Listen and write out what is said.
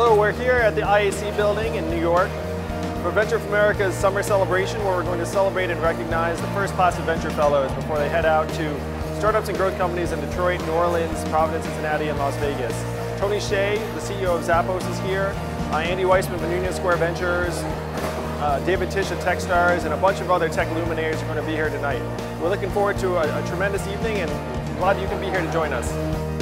Hello, we're here at the IAC building in New York for Venture for America's summer celebration, where we're going to celebrate and recognize the first class of Venture Fellows before they head out to startups and growth companies in Detroit, New Orleans, Providence, Cincinnati, and Las Vegas. Tony Hsieh, the CEO of Zappos, is here. Andy Weissman from Union Square Ventures, David Tisch of Techstars, and a bunch of other tech luminaries are going to be here tonight. We're looking forward to a tremendous evening, and glad you can be here to join us.